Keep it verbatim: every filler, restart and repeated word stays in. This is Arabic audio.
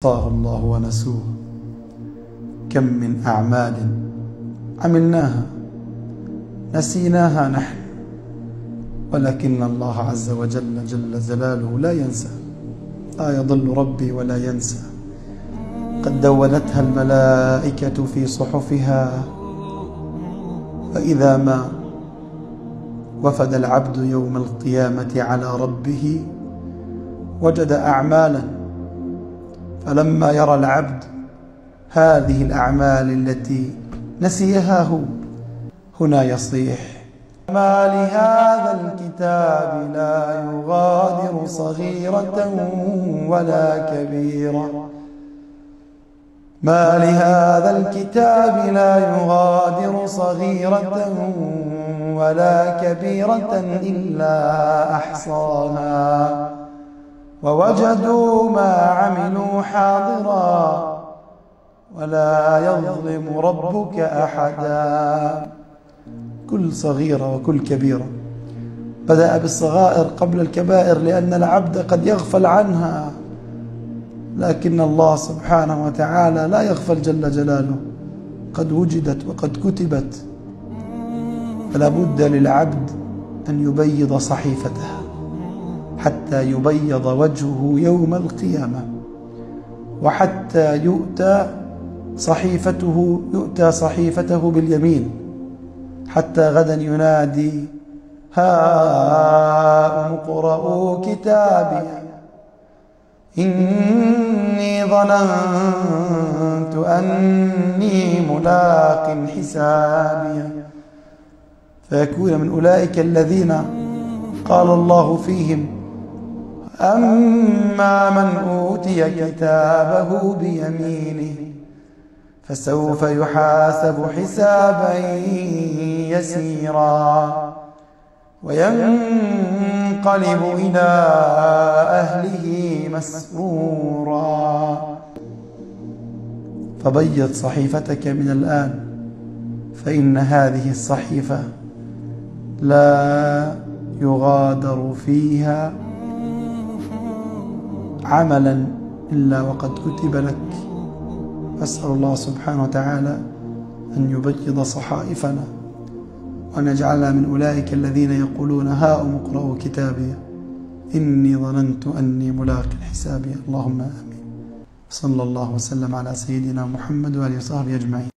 صاه الله ونسوه. كم من أعمال عملناها نسيناها نحن، ولكن الله عز وجل جل جلاله لا ينسى، لا يضل ربي ولا ينسى. قد دونتها الملائكة في صحفها، فإذا ما وفد العبد يوم القيامة على ربه وجد أعمالا، فلما يرى العبد هذه الأعمال التي نسيها هو، هنا يصيح: ما لهذا الكتاب لا يغادر صغيرة ولا كبيرة، ما لهذا الكتاب لا يغادر صغيرة ولا كبيرة إلا أحصاها ووجدوا ما عملوا حاضرا ولا يظلم ربك أحدا. كل صغيرة وكل كبيرة، بدأ بالصغائر قبل الكبائر لأن العبد قد يغفل عنها، لكن الله سبحانه وتعالى لا يغفل جل جلاله، قد وجدت وقد كتبت، فلا بد للعبد أن يبيض صحيفته حتى يبيض وجهه يوم القيامة، وحتى يؤتى صحيفته يؤتى صحيفته باليمين، حتى غدا ينادي: هاؤم اقرءوا كتابي إني ظننت أني ملاق حسابي. فيكون من أولئك الذين قال الله فيهم: أما من أوتي كتابه بيمينه فسوف يحاسب حسابا يسيرا وينقلب إلى أهله مسرورا. فبيض صحيفتك من الآن، فإن هذه الصحيفة لا يغادر فيها عملا إلا وقد كتب لك. أسأل الله سبحانه وتعالى أن يبيض صحائفنا وأن يجعلنا من أولئك الذين يقولون: هاؤم اقرءوا كتابي إني ظننت أني ملاق حسابي. اللهم آمين. صلى الله وسلم على سيدنا محمد وآله وصحبه أجمعين.